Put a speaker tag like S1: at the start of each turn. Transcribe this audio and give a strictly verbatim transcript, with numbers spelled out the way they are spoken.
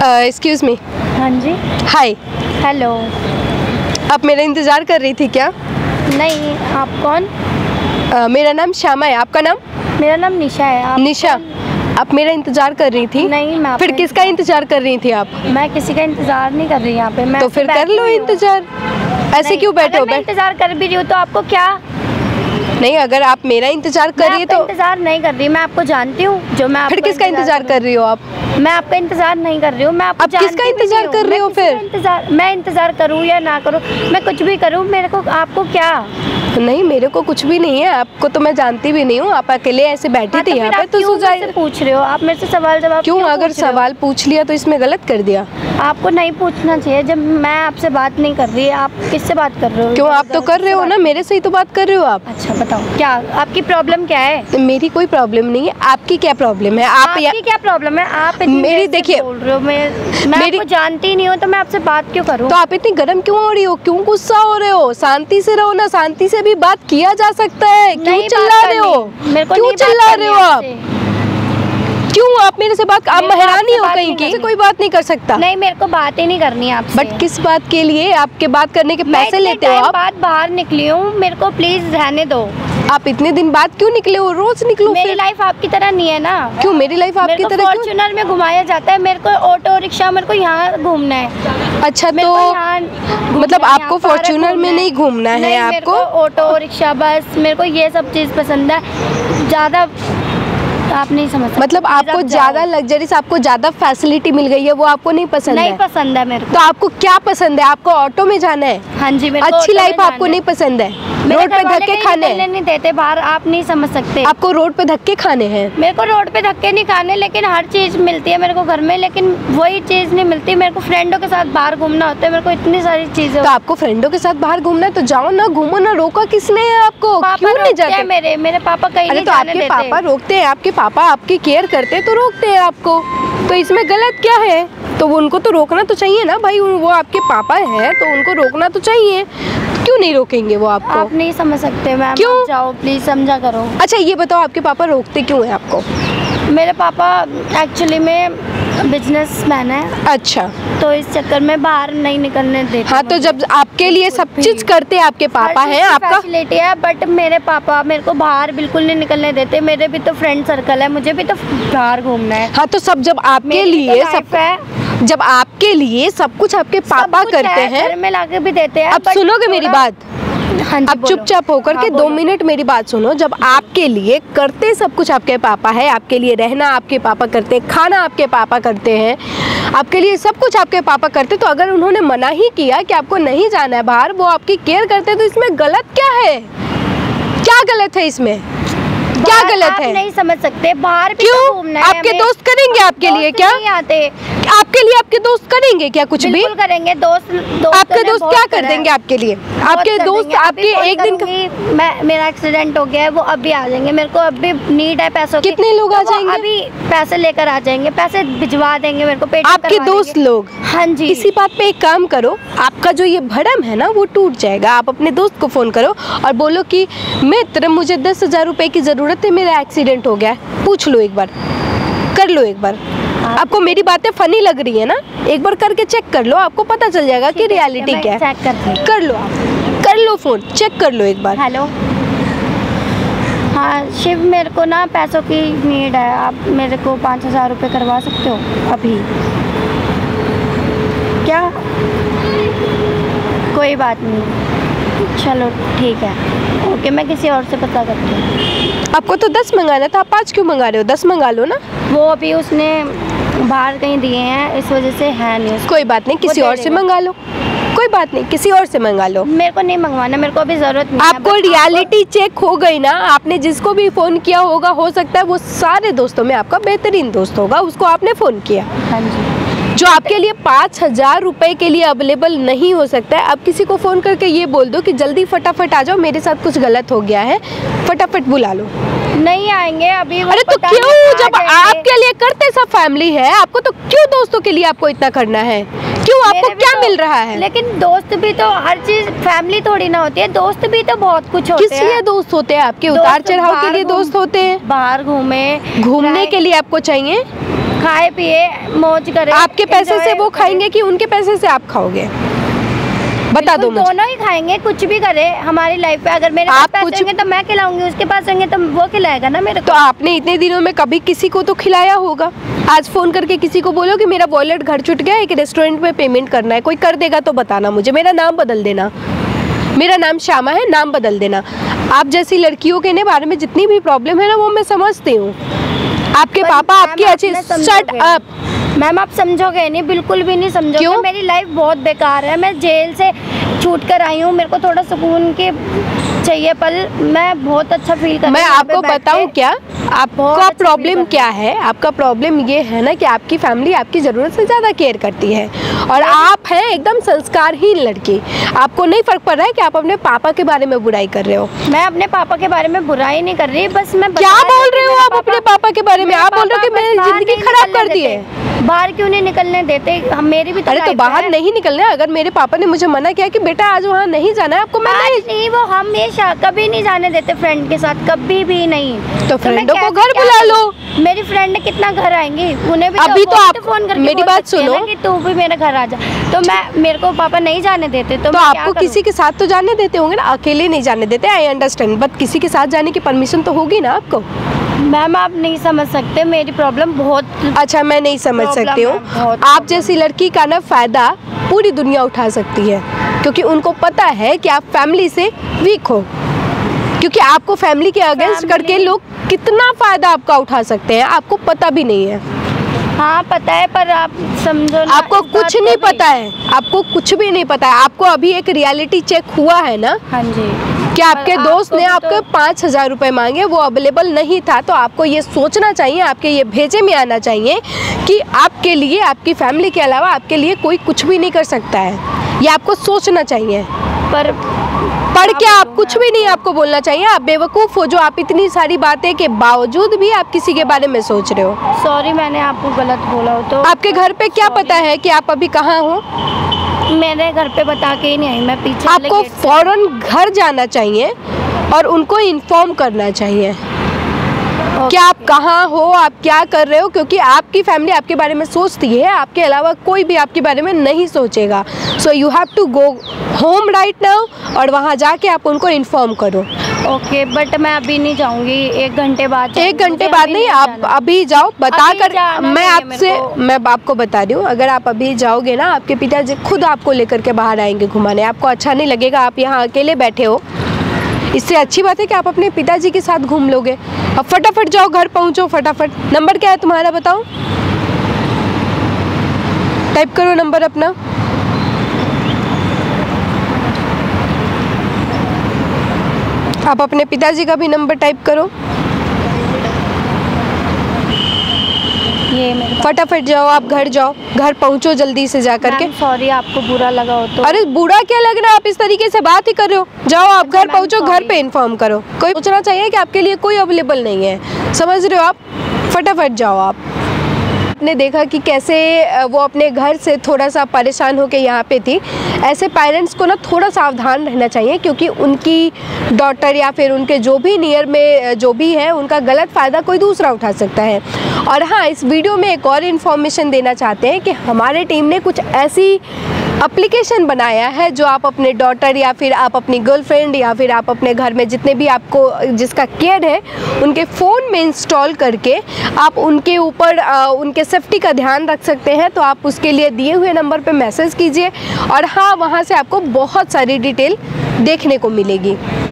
S1: Excuse me.
S2: हाँ जी।
S1: हाय।
S2: Hello.
S1: आप मेरा इंतज़ार कर रही थी क्या?
S2: नहीं, आप कौन?
S1: uh, मेरा नाम श्यामा है। आपका नाम?
S2: मेरा नाम निशा है। आप
S1: निशा, आप मेरा इंतज़ार कर रही थी?
S2: नहीं, मैं
S1: फिर किसका इंतज़ार कर रही थी आप?
S2: मैं किसी का इंतज़ार नहीं कर रही यहाँ पे। मैं
S1: तो फिर कर लो इंतज़ार, ऐसे क्यों बैठे हो?
S2: मैं इंतज़ार कर भी रही हूँ तो आपको क्या?
S1: नहीं, अगर आप मेरा इंतज़ार कर रही है तो
S2: इंतज़ार नहीं कर रही, मैं आपको जानती हूँ। जो मैं
S1: फिर किसका इंतज़ार कर रही हो आप?
S2: मैं आपका इंतज़ार नहीं कर रही हूँ। मैं आपको
S1: किसका इंतज़ार कर रही हो? फिर
S2: इंतज़ार मैं इंतज़ार करूँ या ना करूँ, मैं कुछ भी करूँ, मेरे को आपको क्या?
S1: नहीं, मेरे को कुछ भी नहीं है। आपको तो मैं जानती भी नहीं हूँ। आप अकेले ऐसे बैठी थी यहाँ पे, तो
S2: क्यों पूछ रहे हो आप मेरे से सवाल जवाब?
S1: क्यों? अगर सवाल पूछ लिया तो इसमें गलत कर दिया।
S2: आपको नहीं पूछना चाहिए। जब मैं आपसे बात नहीं कर रही, आप किससे बात कर रहे हो?
S1: क्यों? आप तो कर रहे हो ना, मेरे से ही तो बात कर रहे हो आप।
S2: अच्छा बताओ, क्या आपकी प्रॉब्लम क्या है?
S1: मेरी कोई प्रॉब्लम नहीं है। आपकी क्या प्रॉब्लम है? आप
S2: आपकी क्या प्रॉब्लम है? आप
S1: मेरी देखिए
S2: बोल रहे हो, मैं मैं आपको जानती नहीं हूँ तो मैं आपसे बात क्यों करूँ?
S1: तो आप इतनी गर्म क्यों हो रही हो? क्यों गुस्सा हो रहे हो? शांति से रहो ना, शांति से भी बात किया जा सकता है। क्यों चिल्ला रहे हो? क्यों चिल्ला रहे हो आप? क्यों आप मेरे से बात? आप महारानी हो कहीं की? कोई बात नहीं कर सकता।
S2: नहीं, मेरे को बात ही नहीं करनी है आपसे।
S1: बट किस बात के लिए? आपके बात करने के पैसे लेते हो आप?
S2: बात बाहर निकली हूँ, मेरे को प्लीज रहने दो।
S1: आप इतने दिन बाद क्यों निकले हो? रोज निकलो।
S2: मेरी लाइफ आपकी तरह नहीं है ना।
S1: क्यों मेरी लाइफ आपकी तरह?
S2: फॉर्च्यूनर में घुमाया जाता है, मेरे को ऑटो रिक्शा, मेरे को यहाँ घूमना है।
S1: अच्छा, तो मतलब आपको फॉर्च्यूनर में नहीं घूमना है? आपको
S2: ऑटो रिक्शा, बस, मेरे को ये सब चीज पसंद है। ज्यादा आप नहीं समझ सकते।
S1: मतलब आपको ज्यादा लग्जरीज, आपको ज्यादा फैसिलिटी मिल गई है, वो आपको नहीं पसंद
S2: नहीं
S1: है?
S2: नहीं पसंद है मेरे को।
S1: तो आपको क्या पसंद है? आपको ऑटो में जाना है?
S2: हाँ जी, मेरे को
S1: अच्छी लाइफ आपको नहीं पसंद है? रोड पे धक्के खाने हैं?
S2: नहीं देते बाहर, आप नहीं समझ सकते।
S1: आपको रोड पे धक्के खाने हैं?
S2: मेरे को रोड पे धक्के नहीं खाने, लेकिन हर चीज मिलती है मेरे को घर में, लेकिन वही चीज नहीं मिलती। मेरे को फ्रेंडों के साथ बाहर घूमना होता है, मेरे को इतनी सारी चीजें।
S1: तो आपको फ्रेंडों के साथ बाहर घूमना है तो जाओ ना, घूमो ना। रोका किसने है आपको? क्यों नहीं जाते?
S2: मेरे मेरे पापा कहीं नहीं जाने देते।
S1: आपके पापा रोकते हैं? आपके पापा आपकी केयर करते तो रोकते हैं आपको, तो इसमें गलत क्या है? तो उनको तो रोकना तो चाहिए ना भाई, वो आपके पापा हैं तो उनको रोकना तो चाहिए। क्यों नहीं रोकेंगे वो आपको?
S2: आप नहीं समझ सकते मैम।
S1: क्यों?
S2: जाओ प्लीज, समझा करो।
S1: अच्छा ये बताओ, आपके पापा रोकते क्यों है आपको?
S2: मेरे पापा एक्चुअली में बिजनेसमैन है।
S1: अच्छा,
S2: तो इस चक्कर में बाहर नहीं निकलने देते।
S1: हाँ, तो जब आपके लिए सब चीज करते आपके पापा हैं, आपका
S2: फैसिलिटी है, बट मेरे पापा मेरे को बाहर बिल्कुल नहीं निकलने देते। मेरे भी तो फ्रेंड सर्कल है, मुझे भी तो बाहर घूमना है।
S1: हाँ, तो सब जब आपके लिए सब है, जब आपके लिए सब कुछ आपके पापा करते हैं,
S2: घर में लाके भी देते हैं।
S1: अब सुनोगे मेरी बात?
S2: हाँ जी,
S1: अब चुपचाप होकर के दो मिनट मेरी बात सुनो। जब आपके लिए करते सब कुछ आपके पापा है, आपके लिए रहना आपके पापा करते हैं, खाना आपके पापा करते हैं, आपके लिए सब कुछ आपके पापा करते, तो अगर उन्होंने मना ही किया कि आपको नहीं जाना है बाहर, वो आपकी केयर करते, तो इसमें गलत क्या है? क्या गलत है इसमें? क्या गलत है?
S2: नहीं समझ सकते। बाहर भी
S1: क्यों?
S2: तो घूमना है।
S1: आपके दोस्त करेंगे आपके लिए क्या?
S2: नहीं आते
S1: आपके लिए आपके दोस्त करेंगे क्या कुछ भी?
S2: करेंगे दोस्त, दोस्त
S1: आपके दोस्त क्या कर देंगे आपके लिए? आपके दोस्त आपके एक दिन का...
S2: मैं मेरा एक्सीडेंट हो गया है, वो अभी आ जाएंगे। मेरे को अभी नीड है पैसों की।
S1: कितने लोग आ जाएंगे?
S2: अभी पैसे लेकर आ जाएंगे, पैसे भिजवा देंगे मेरे को। पेट
S1: आपके दोस्त लोग?
S2: हाँ जी।
S1: इसी बात पे एक काम करो, आपका जो ये भरम है ना वो टूट जाएगा। आप अपने दोस्त को फोन करो और बोलो कि मित्र मुझे दस हजार रुपए की जरूरत है, मेरा एक्सीडेंट हो गया है। पूछ लो एक बार, कर लो एक बार। आपको मेरी बातें फनी लग रही है ना? एक बार करके चेक कर लो, आपको पता चल जाएगा कि रियलिटी क्या है।
S2: चेक कर,
S1: कर लो, आप कर लो, फोन चेक कर लो एक बार।
S2: हेलो, हाँ शिव, मेरे को ना पैसों की नीड है। आप मेरे को पाँच हजार रुपये करवा सकते हो अभी? क्या? कोई बात नहीं, चलो ठीक है, ओके, मैं किसी और से पता करती हूँ।
S1: आपको तो दस मंगाना था, आप पाँच क्यों मंगा रहे हो? दस मंगा लो ना।
S2: वो अभी उसने बाहर कहीं दिए हैं, इस वजह से है नहीं।
S1: कोई बात नहीं, किसी और से मंगा लो। कोई बात नहीं, किसी और से मंगा लो।
S2: मेरे को नहीं मंगवाना, मेरे को अभी जरूरत नहीं।
S1: आपको रियलिटी चेक हो गई ना? आपने जिसको भी फोन किया होगा, हो सकता है वो सारे दोस्तों में आपका बेहतरीन दोस्त होगा, उसको आपने फोन किया।
S2: हाँ जी।
S1: जो आपके लिए पाँच हजार रुपए के लिए अवेलेबल नहीं हो सकता है। अब किसी को फोन करके ये बोल दो कि जल्दी फटाफट आ जाओ, मेरे साथ कुछ गलत हो गया है, फटाफट बुला लो।
S2: नहीं आएंगे अभी।
S1: अरे तो क्यों? जब आपके लिए करते सब फैमिली है, आपको तो क्यों दोस्तों के लिए आपको इतना करना है? क्यों? आपको क्या तो, मिल रहा है?
S2: लेकिन दोस्त भी तो हर चीज, फैमिली थोड़ी ना होती है। दोस्त भी तो बहुत कुछ होते हैं।
S1: किस लिए दोस्त होते हैं आपके? उतार चढ़ाव के लिए दोस्त होते हैं।
S2: बाहर घूमे,
S1: घूमने के लिए आपको चाहिए,
S2: खाए पिए मौज करे।
S1: आपके पैसे से वो खाएंगे कि उनके पैसे से आप खाओगे? बता दो मुझे।
S2: दोनों ही खाएंगे, कुछ भी करे हमारी लाइफ पे। अगर मेरे पास पैसे होंगे तो मैं खिलाऊंगी, उसके पास होंगे तो वो खिलाएगा ना मेरे को।
S1: तो आपने इतने दिनों में कभी किसी को तो खिलाया होगा। आज फोन करके किसी को बोलो कि मेरा वॉलेट घर छूट गया, एक रेस्टोरेंट में पेमेंट करना है, कोई कर देगा तो बताना मुझे, मेरा नाम बदल देना। मेरा नाम श्यामा है, नाम बदल देना। आप जैसी लड़कियों के बारे में जितनी भी प्रॉब्लम है ना, वो मैं समझती हूँ। आपके पापा आपकी अच्छी शट अप
S2: मैम, आप समझोगे नहीं, बिल्कुल भी नहीं समझोगे।
S1: क्यों?
S2: मेरी लाइफ बहुत बेकार है, मैं जेल से छूट कर आई हूँ, मेरे को थोड़ा सुकून के चाहिए पल। मैं बहुत अच्छा फील कर रही हूँ।
S1: मैं आपको बताऊँ क्या आपका प्रॉब्लम क्या है? आपका प्रॉब्लम ये है ना कि आपकी फैमिली आपकी ज़रूरत से ज़्यादा केयर करती है और आप हैं एकदम संस्कारहीन लड़की। आपको नहीं फर्क पड़ रहा है कि आप अपने पापा के बारे में बुराई कर रहे हो।
S2: मैं अपने पापा के बारे में बुराई नहीं कर रही, बस मैं
S1: क्या बोल रहे हो आप अपने पापा के बारे में? आप बोल रहे हो कि मैंने जिंदगी खराब कर दी है।
S2: बाहर क्यों नहीं निकलने देते? हम मेरी भी तो
S1: अरे तो बाहर नहीं निकलना। अगर मेरे पापा ने मुझे मना किया कि बेटा आज वहाँ नहीं जाना है आपको, मैं नहीं,
S2: नहीं वो हमेशा कभी नहीं जाने देते फ्रेंड के साथ, कभी भी नहीं।
S1: तो फ्रेंडों को घर बुला लो।
S2: मेरी फ्रेंड कितना घर आएंगी, उन्हें भी
S1: अभी तो आप
S2: फोन करके
S1: मेरी बात सुनो
S2: कि तू भी मेरे घर आ जा। तो मैं मेरे को पापा नहीं जाने देते, तो,
S1: तो आपको किसी के साथ तो जाने देते होंगे ना, अकेले नहीं जाने देते। आई अंडरस्टैंड, बट किसी के साथ जाने की परमिशन तो होगी ना आपको।
S2: मैम आप नहीं समझ सकते, मेरी प्रॉब्लम बहुत।
S1: अच्छा, मैं नहीं समझ सकती हूँ। आप जैसी लड़की का ना फायदा पूरी दुनिया उठा सकती है, क्योंकि उनको पता है कि आप फैमिली से वीक हो, क्योंकि आपको फैमिली के अगेंस्ट करके लोग कितना फायदा आपका उठा सकते हैं आपको पता भी नहीं है।
S2: हाँ पता है, पर आप समझो ना,
S1: आपको कुछ नहीं पता है, आपको कुछ भी नहीं पता है। आपको अभी एक रियलिटी चेक हुआ है ना।
S2: हाँ जी।
S1: कि आपके दोस्त ने आपको तो... पाँच हजार रुपये मांगे, वो अवेलेबल नहीं था, तो आपको ये सोचना चाहिए, आपके ये भेजे में आना चाहिए कि आपके लिए, आपकी फैमिली के अलावा आपके लिए कोई कुछ भी नहीं कर सकता है। ये आपको सोचना चाहिए।
S2: पर
S1: पढ़ के आप कुछ भी नहीं आपको बोलना चाहिए। आप बेवकूफ़ हो जो आप इतनी सारी बातें के बावजूद भी आप किसी के बारे में सोच रहे हो।
S2: सॉरी मैंने आपको गलत बोला हो तो।
S1: आपके घर पे क्या पता है कि आप अभी कहाँ हो?
S2: मेरे घर पे बता के ही नहीं आई, मैं पीछे।
S1: आपको फौरन घर जाना चाहिए और उनको इन्फॉर्म करना चाहिए कि आप कहाँ हो, आप क्या कर रहे हो, क्योंकि आपकी फैमिली आपके बारे में सोचती है, आपके अलावा कोई भी आपके बारे में नहीं सोचेगा। So you have to go home right now और वहाँ जाके आप उनको इन्फॉर्म करो।
S2: ओके okay, बट मैं अभी नहीं जाऊंगी, एक घंटे बाद।
S1: एक घंटे बाद नहीं, आप अभी जाओ। बता कर मैं आपसे मैं आपको बता रही हूँ, अगर आप अभी जाओगे ना, आपके पिताजी खुद आपको लेकर के बाहर आएंगे घुमाने। आपको अच्छा नहीं लगेगा, आप यहाँ अकेले बैठे हो। इससे अच्छी बात है कि आप अपने पिताजी के साथ घूम लोगे। अब फटाफट जाओ, घर पहुँचो फटाफट। नंबर क्या है तुम्हारा बताओ? टाइप करो नंबर अपना। आप अपने पिताजी का भी नंबर टाइप करो।
S2: ये मेरे
S1: फटाफट जाओ, आप घर जाओ, घर पहुंचो जल्दी से जा करके।
S2: सॉरी आपको बुरा लगा हो तो।
S1: अरे बुरा क्या लग रहा है, आप इस तरीके से बात ही कर रहे हो। जाओ आप घर पहुंचो, घर पे इन्फॉर्म करो। कोई सोचना चाहिए कि आपके लिए कोई अवेलेबल नहीं है, समझ रहे हो आप? फटाफट जाओ आप। आपने देखा कि कैसे वो अपने घर से थोड़ा सा परेशान होकर यहाँ पे थी। ऐसे पेरेंट्स को ना थोड़ा सावधान रहना चाहिए, क्योंकि उनकी डॉटर या फिर उनके जो भी नियर में जो भी है, उनका गलत फ़ायदा कोई दूसरा उठा सकता है। और हाँ, इस वीडियो में एक और इन्फॉर्मेशन देना चाहते हैं कि हमारे टीम ने कुछ ऐसी एप्लीकेशन बनाया है जो आप अपने डॉटर या फिर आप अपनी गर्लफ्रेंड या फिर आप अपने घर में जितने भी आपको जिसका केयर है, उनके फ़ोन में इंस्टॉल करके आप उनके ऊपर उनके सेफ्टी का ध्यान रख सकते हैं। तो आप उसके लिए दिए हुए नंबर पे मैसेज कीजिए और हाँ, वहाँ से आपको बहुत सारी डिटेल देखने को मिलेगी।